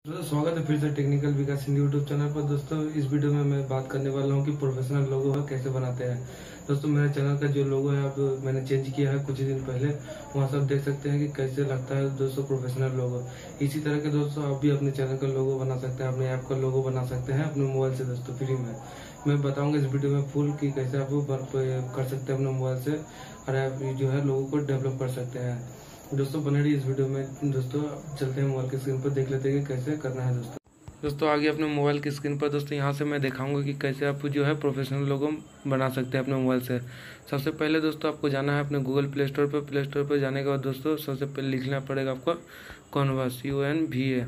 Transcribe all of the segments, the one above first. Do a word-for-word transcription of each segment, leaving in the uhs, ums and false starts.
दोस्तों स्वागत है फिर से technical Vikas Hindi YouTube channel पर। दोस्तों इस वीडियो में मैं बात करने वाला हूं कि प्रोफेशनल लोगो है कैसे बनाते हैं। दोस्तों मेरे चैनल का जो लोगो है अब मैंने चेंज किया है कुछ ही दिन पहले, वहां से आप देख सकते हैं कि कैसे लगता है दोस्तों प्रोफेशनल लोगो। इसी तरह के दोस्तों आप भी अपने चैनल का लोगो बना सकते हैं, अपने ऐप का लोगो बना सकते हैं अपने मोबाइल से दोस्तों फ्री में। मैं बताऊंगा इस वीडियो में फुल की कैसे आप कर सकते हैं अपने मोबाइल से और आप जो है लोगों को डेवलप कर सकते हैं। दोस्तों बने रही इस वीडियो में। दोस्तों चलते हैं मोबाइल की स्क्रीन पर, देख लेते हैं कि कैसे करना है। दोस्तों दोस्तों आगे अपने मोबाइल की स्क्रीन पर दोस्तों यहाँ से मैं दिखाऊंगा कि कैसे आप जो है प्रोफेशनल लोगो बना सकते हैं अपने मोबाइल से। सबसे पहले दोस्तों आपको जाना है अपने गूगल प्ले स्टोर पर। प्ले स्टोर पर जाने के बाद दोस्तों सबसे पहले लिखना पड़ेगा आपको Canva, U N V A.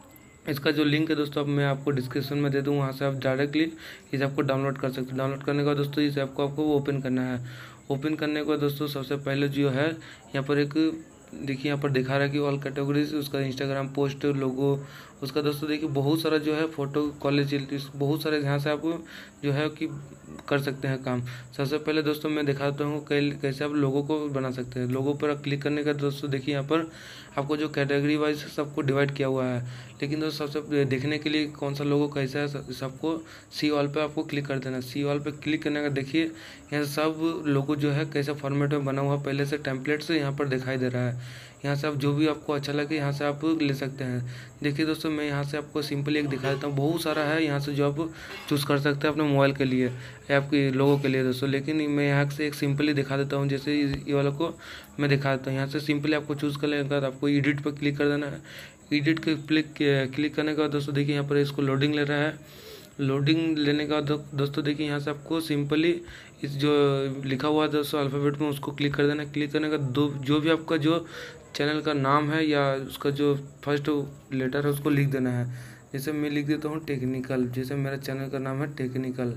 इसका जो लिंक है दोस्तों अब मैं आपको डिस्क्रिप्शन में दे दूँ, वहाँ से आप डायरेक्टली इस ऐप को डाउनलोड कर सकते हैं। डाउनलोड करने के बाद दोस्तों इस ऐप को आपको ओपन करना है। ओपन करने के बाद दोस्तों सबसे पहले जो है यहाँ पर एक देखिए यहाँ पर दिखा रहा है कि ऑल कैटेगरीज, उसका इंस्टाग्राम पोस्ट लोगो, उसका दोस्तों देखिए बहुत सारा जो है फोटो कॉलेज बहुत सारे यहाँ से आप जो है कि कर सकते हैं काम। सबसे पहले दोस्तों मैं दिखाता हूँ कैसे आप लोगों को बना सकते हैं। लोगों पर क्लिक करने का दोस्तों देखिए यहाँ पर आपको जो कैटेगरी वाइज सबको डिवाइड किया हुआ है, लेकिन दोस्तों सबसे देखने के लिए कौन सा लोगो कैसा है सबको सी ऑल पे आपको क्लिक कर देना। सी ऑल पे क्लिक करने का देखिए यहाँ सब लोगो जो है कैसे फॉर्मेट में बना हुआ पहले से टेम्पलेट से यहाँ पर दिखाई दे रहा है। यहाँ से आप जो भी आपको अच्छा लगे यहाँ से आप ले सकते हैं। देखिए दोस्तों मैं यहाँ से आपको सिंपली एक दिखा देता हूँ, बहुत सारा है यहाँ से जो आप चूज़ कर सकते हैं अपने मोबाइल के लिए या आपके लोगों के लिए दोस्तों। लेकिन मैं यहाँ से एक सिंपली दिखा देता हूँ, जैसे ये वाला को मैं दिखा देता हूँ। यहाँ से सिंपली आपको चूज़ करने के बाद आपको एडिट पर क्लिक कर देना है। एडिट के क्लिक क्लिक करने के बाद दोस्तों देखिए यहाँ पर इसको लोडिंग ले रहा है। लोडिंग लेने के बाद दोस्तों देखिए यहाँ से आपको सिंपली इस जो लिखा हुआ है दोस्तों अल्फ़ाबेट में उसको क्लिक कर देना। क्लिक करने का दो जो भी आपका जो चैनल का नाम है या उसका जो फर्स्ट लेटर है उसको लिख देना है। जैसे मैं लिख देता हूँ टेक्निकल, जैसे मेरा चैनल का नाम है टेक्निकल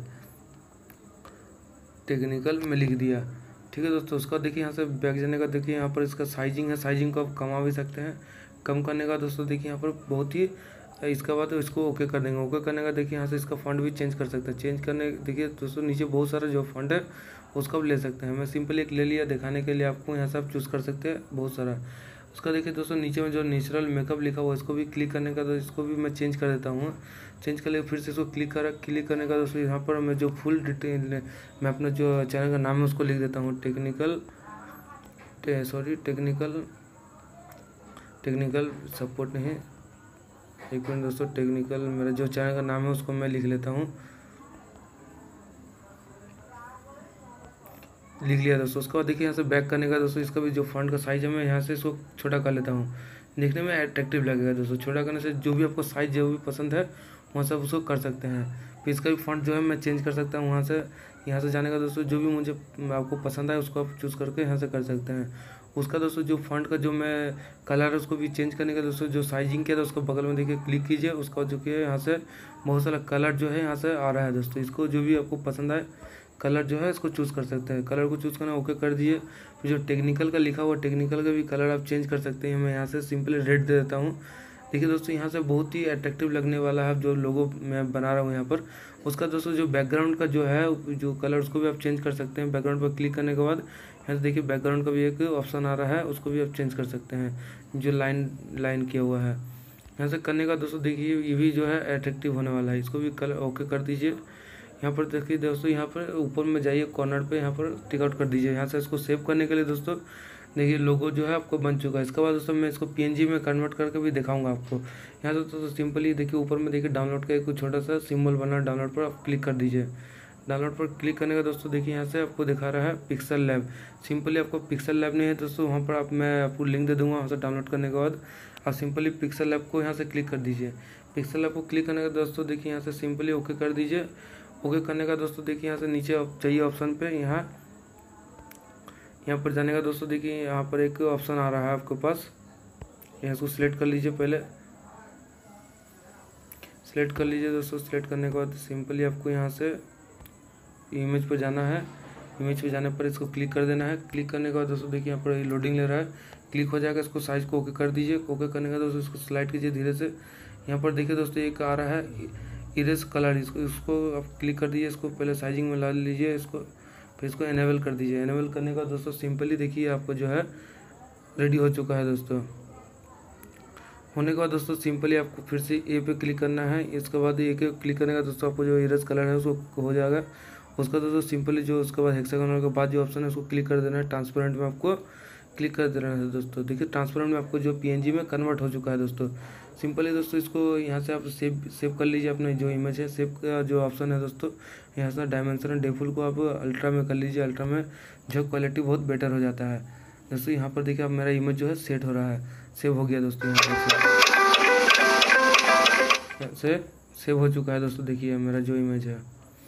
टेक्निकल मैं लिख दिया। ठीक है दोस्तों, उसका देखिए यहाँ से बैक जाने का देखिए यहाँ पर इसका साइजिंग है, साइजिंग को आप कमा भी सकते हैं। कम करने का दोस्तों देखिए यहाँ पर बहुत ही, इसके बाद तो इसको ओके कर देंगे। ओके करने का देखिए यहाँ से इसका फॉन्ट भी चेंज कर सकते हैं। चेंज करने देखिए दोस्तों नीचे बहुत सारा जो फॉन्ट है उसका भी ले सकते हैं। मैं सिंपली एक ले लिया दिखाने के लिए आपको, यहाँ से आप चूज़ कर सकते हैं बहुत सारा। उसका देखिए दोस्तों नीचे में जो नेचुरल मेकअप लिखा हुआ है इसको भी क्लिक करने का, तो इसको भी मैं चेंज कर देता हूँ। चेंज कर फिर से इसको क्लिक कर क्लिक करने का दोस्तों यहाँ पर मैं जो फुल डिटेल मैं अपना जो चैनल का नाम है उसको लिख देता हूँ टेक्निकल टे, सॉरी टेक्निकल टेक्निकल सपोर्ट नहीं, एक मिनट दोस्तों, टेक्निकल मेरा जो चैनल का नाम है उसको मैं लिख लेता हूँ। लिख लिया दोस्तों। उसके बाद देखिए यहाँ से बैक करने का दोस्तों इसका भी जो फॉन्ट का साइज है मैं यहाँ से इसको छोटा कर लेता हूँ, देखने में अट्रैक्टिव लगेगा दोस्तों। छोटा करने से जो भी आपको साइज जो भी पसंद है वहाँ से आप उसको कर सकते हैं। फिर इसका भी फॉन्ट जो है मैं चेंज कर सकता हूँ। वहाँ से यहाँ से जाने का दोस्तों जो भी मुझे आपको पसंद है उसको आप चूज़ करके यहाँ से कर सकते हैं। उसका दोस्तों जो फॉन्ट का जो मैं कलर है उसको भी चेंज करने का दोस्तों जो साइजिंग किया था उसको बगल में देखिए क्लिक कीजिए। उसका जो कि यहाँ से बहुत सारा कलर जो है यहाँ से आ रहा है दोस्तों। इसको जो भी आपको पसंद आए कलर जो है इसको चूज़ कर सकते हैं। कलर को चूज़ करना ओके कर दिए। फिर जो टेक्निकल का लिखा हुआ टेक्निकल का भी कलर आप चेंज कर सकते हैं। मैं यहाँ से सिंपली रेड दे देता हूँ। देखिए दोस्तों यहाँ से बहुत ही अट्रैक्टिव लगने वाला है जो लोगो मैं बना रहा हूँ यहाँ पर। उसका दोस्तों जो बैकग्राउंड का जो है जो कलर उसको भी आप चेंज कर सकते हैं। बैकग्राउंड पर क्लिक करने के बाद यहाँ से देखिए बैकग्राउंड का भी एक ऑप्शन आ रहा है, उसको भी आप चेंज कर सकते हैं जो लाइन लाइन किया हुआ है। यहाँ से करने का दोस्तों देखिए ये भी जो है अट्रैक्टिव होने वाला है, इसको भी कलर ओके कर दीजिए। यहाँ पर देखिए दोस्तों यहाँ पर ऊपर में जाइए कॉर्नर पे, यहाँ पर टिक आउट कर दीजिए। यहाँ से इसको सेव करने के लिए दोस्तों देखिए लोगो जो है आपको बन चुका है। इसके बाद दोस्तों मैं इसको पीएनजी में कन्वर्ट करके भी दिखाऊंगा आपको। यहाँ से दोस्तों सिंपली देखिए ऊपर में देखिए डाउनलोड का एक छोटा सा सिंबल बना, डाउनलोड पर आप क्लिक कर दीजिए। डाउनलोड पर क्लिक करने का दोस्तों देखिए यहाँ से आपको दिखा रहा है पिक्सल लैब। सिंपली आपको पिक्सल लैब नहीं है दोस्तों, वहाँ पर आप मैं आपको लिंक दे दूँगा। वहाँ से डाउनलोड करने के बाद आप सिंपली पिक्सल लैब को यहाँ से क्लिक कर दीजिए। पिक्सल लैब को क्लिक करने का दोस्तों देखिए यहाँ से सिंपली ओके कर दीजिए। ओके करने का दोस्तों देखिए यहाँ से नीचे आप चाहिए ऑप्शन पे यहाँ यहाँ पर जाने का दोस्तों देखिए यहाँ पर एक ऑप्शन आ रहा है आपके पास, यहाँ इसको सिलेक्ट कर लीजिए। पहले सिलेक्ट कर लीजिए दोस्तों। सिलेक्ट करने के बाद सिंपली आपको यहाँ से इमेज पर जाना है। इमेज पर जाने पर इसको क्लिक कर देना है। क्लिक करने के बाद दोस्तों देखिए यहाँ पर लोडिंग ले रहा है, क्लिक हो जाएगा। इसको साइज को ओके कर दीजिए। ओके करने के बाद दोस्तों इसको स्लाइड कीजिए धीरे से। यहाँ पर देखिए दोस्तों एक आ रहा है इरेज कलर, इसको इसको आप क्लिक कर दीजिए। इसको पहले साइजिंग में ला लीजिए इसको, फिर इसको एनेबल कर दीजिए। एनेबल करने का दोस्तों सिंपली देखिए आपको जो है रेडी हो चुका है दोस्तों। होने के बाद दोस्तों सिंपली आपको फिर से ए पे क्लिक करना है। इसके बाद ए पे क्लिक करने का दोस्तों आपको जो इरेज कलर है उसको हो जाएगा। उसका दोस्तों सिंपली जो उसके बाद हेक्सागोन होने के बाद जो ऑप्शन है उसको क्लिक कर देना है। ट्रांसपेरेंट में आपको क्लिक कर देना है दोस्तों। देखिए ट्रांसपेरेंट में आपको जो पीएनजी में कन्वर्ट हो चुका है दोस्तों। सिंपली दोस्तों इसको यहाँ से आप सेव सेव कर लीजिए अपने जो इमेज है। सेव का जो ऑप्शन है दोस्तों यहाँ से डायमेंशन डेफुल को आप अल्ट्रा में कर लीजिए। अल्ट्रा में जो क्वालिटी बहुत बेटर हो जाता है दोस्तों। यहाँ पर देखिए अब मेरा इमेज जो है सेट हो रहा है, सेव हो गया दोस्तों। यहाँ पर से सेव हो चुका है दोस्तों। देखिए मेरा जो इमेज है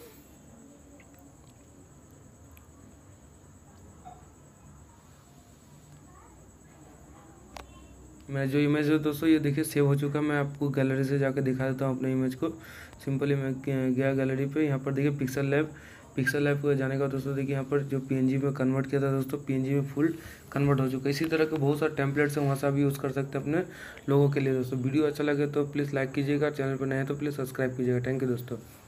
मेरा जो इमेज है दोस्तों ये देखिए सेव हो चुका है। मैं आपको गैलरी से जाकर दिखा देता हूँ अपने इमेज को। सिंपली मैं गया गैलरी पे, यहाँ पर देखिए पिक्सल लैब पिक्सल लैब को जाने का दोस्तों देखिए यहाँ पर जो पीएनजी में कन्वर्ट किया था दोस्तों, पीएनजी में फुल कन्वर्ट हो चुका है। इसी तरह के बहुत सारे टेम्पलेट्स हैं, वहाँ से आप यूज़ कर सकते हैं अपने लोगों के लिए दोस्तों। वीडियो अच्छा लगे तो प्लीज़ लाइक कीजिएगा, चैनल पर नए हैं तो प्लीज़ सब्सक्राइब कीजिएगा। थैंक यू दोस्तों।